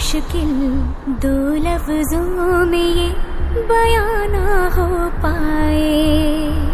मुश्किल दो लफ्जों में ये बयां ना हो पाए।